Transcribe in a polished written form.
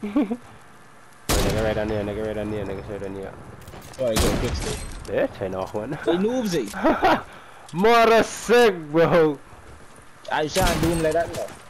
Nigga right on here, nigga right on here, nigga right on here. Sorry, go fix it. Yeah, turn off one. Hey, Noobsy. Mother sick, bro. I shan't do him like that, no.